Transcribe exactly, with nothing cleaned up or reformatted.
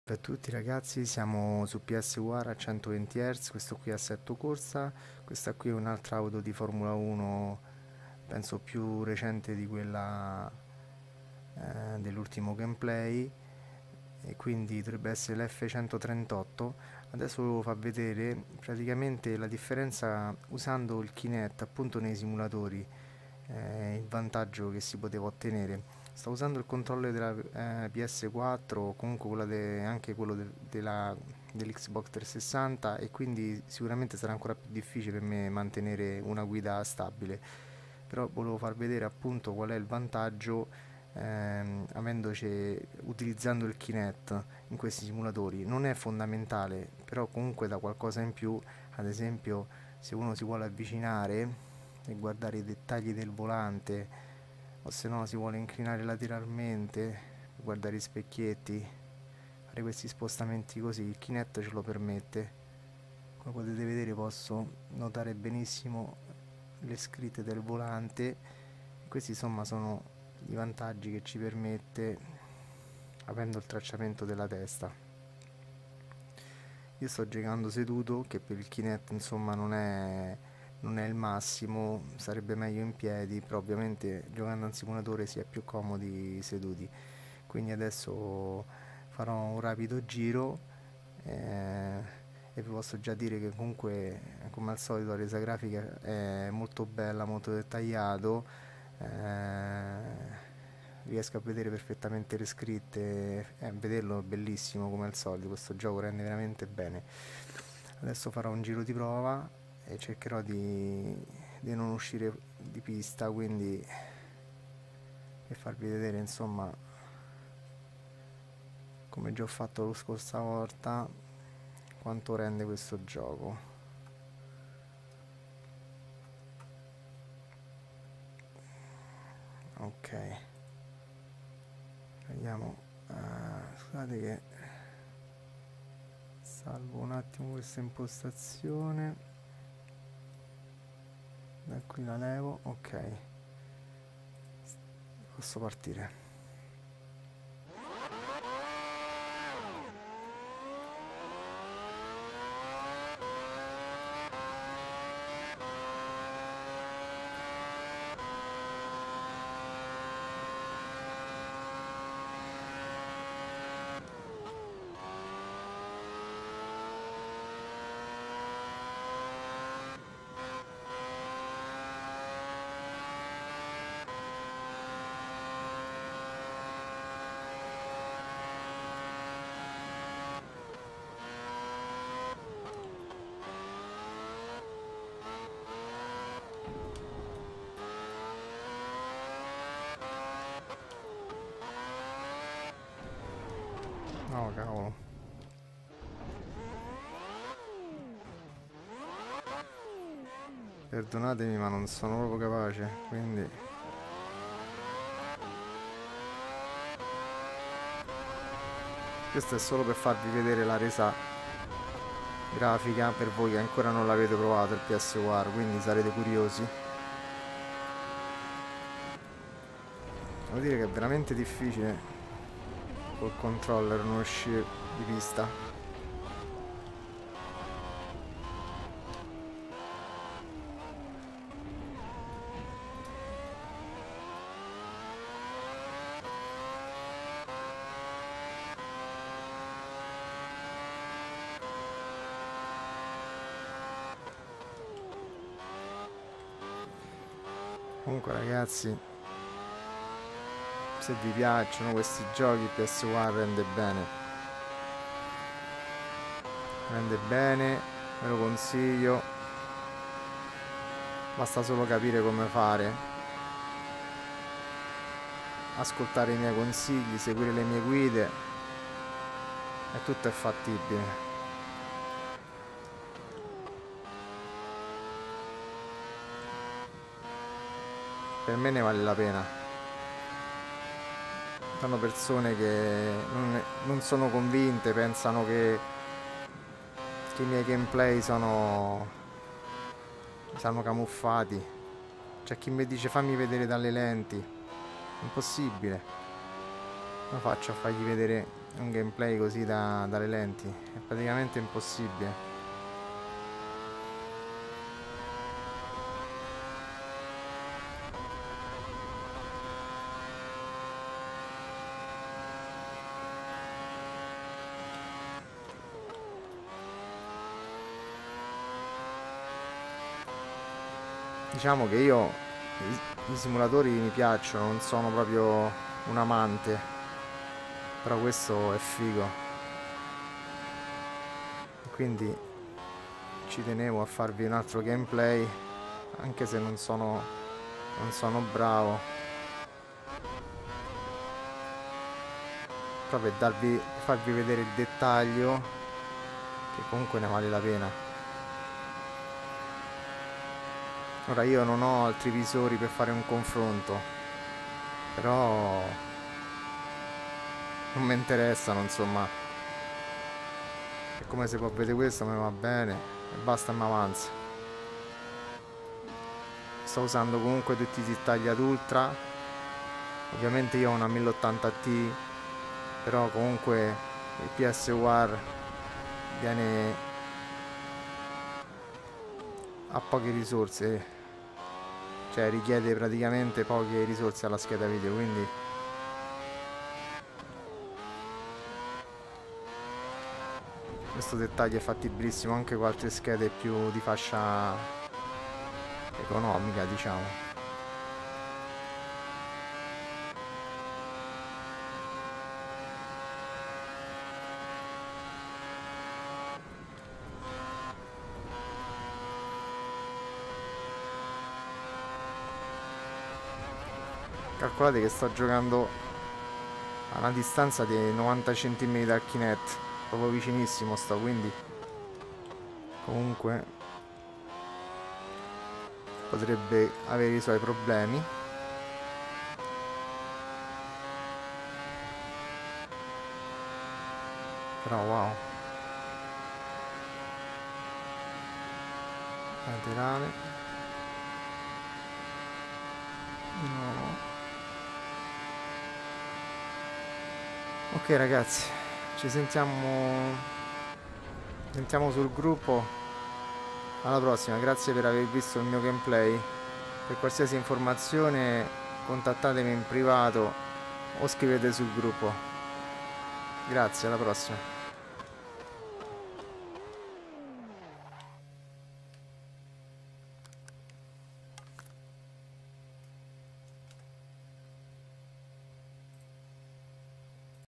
Ciao a tutti ragazzi, siamo su P S U R a centoventi hertz, questo qui è assetto corsa, questa qui è un'altra auto di Formula uno, penso più recente di quella eh, dell'ultimo gameplay, e quindi dovrebbe essere l'F centotrentotto. Adesso volevo far vedere praticamente la differenza usando il Kinect appunto nei simulatori, eh, il vantaggio che si poteva ottenere. Sto usando il controller della eh, P S quattro o comunque quello de- anche quello de- della- dell'Xbox trecentosessanta, e quindi sicuramente sarà ancora più difficile per me mantenere una guida stabile. Però volevo far vedere appunto qual è il vantaggio, ehm, avendoci, utilizzando il Kinect in questi simulatori. Non è fondamentale, però comunque dà qualcosa in più. Ad esempio, se uno si vuole avvicinare e guardare i dettagli del volante, o se no si vuole inclinare lateralmente, guardare i specchietti, fare questi spostamenti così, il Kinect ce lo permette. Come potete vedere posso notare benissimo le scritte del volante. Questi insomma sono i vantaggi che ci permette avendo il tracciamento della testa. Io sto giocando seduto, che per il Kinect insomma non è, non è il massimo, sarebbe meglio in piedi, però ovviamente giocando in simulatore si è più comodi seduti. Quindi adesso farò un rapido giro, eh, e vi posso già dire che comunque, come al solito, la resa grafica è molto bella, molto dettagliato. eh, Riesco a vedere perfettamente le scritte, e a vederlo è bellissimo come al solito. Questo gioco rende veramente bene. Adesso farò un giro di prova e cercherò di, di non uscire di pista, quindi per farvi vedere insomma, come già ho fatto la scorsa volta, quanto rende questo gioco. Ok, vediamo. Uh, scusate che salvo un attimo questa impostazione, da qui la levo. Ok, posso partire. No, cavolo. Perdonatemi, ma non sono proprio capace, quindi questo è solo per farvi vedere la resa grafica per voi che ancora non l'avete provato il P S U R, quindi sarete curiosi. Devo dire che è veramente difficile col controller non uscire di pista. Comunque ragazzi, se vi piacciono questi giochi, P S U R rende bene. Rende bene, ve lo consiglio. Basta solo capire come fare, ascoltare i miei consigli, seguire le mie guide, e tutto è fattibile. Per me ne vale la pena. Sono persone che non, non sono convinte, pensano che, che i miei gameplay sono, sono camuffati. C'è chi mi dice fammi vedere dalle lenti. Impossibile. Come faccio a fargli vedere un gameplay così da, dalle lenti, è praticamente impossibile. Diciamo che io i, i simulatori mi piacciono, non sono proprio un amante, però questo è figo, quindi ci tenevo a farvi un altro gameplay, anche se non sono, non sono bravo, però per darvi, per farvi vedere il dettaglio, che comunque ne vale la pena. Ora io non ho altri visori per fare un confronto, però non mi interessano, insomma. E come si può vedere, questo mi va bene e basta, mi avanza. Sto usando comunque tutti i dettagli ad ultra, ovviamente io ho una mille ottanta Ti, però comunque il P S V R viene a poche risorse, cioè richiede praticamente poche risorse alla scheda video, quindi questo dettaglio è fattibilissimo anche con altre schede più di fascia economica, diciamo. Calcolate che sto giocando a una distanza di novanta centimetri dal Kinect, proprio vicinissimo sto, quindi comunque potrebbe avere i suoi problemi. Però wow. Laterale. No. Ok ragazzi, ci sentiamo sentiamo sul gruppo. Alla prossima, grazie per aver visto il mio gameplay. Per qualsiasi informazione contattatemi in privato o scrivete sul gruppo. Grazie, alla prossima.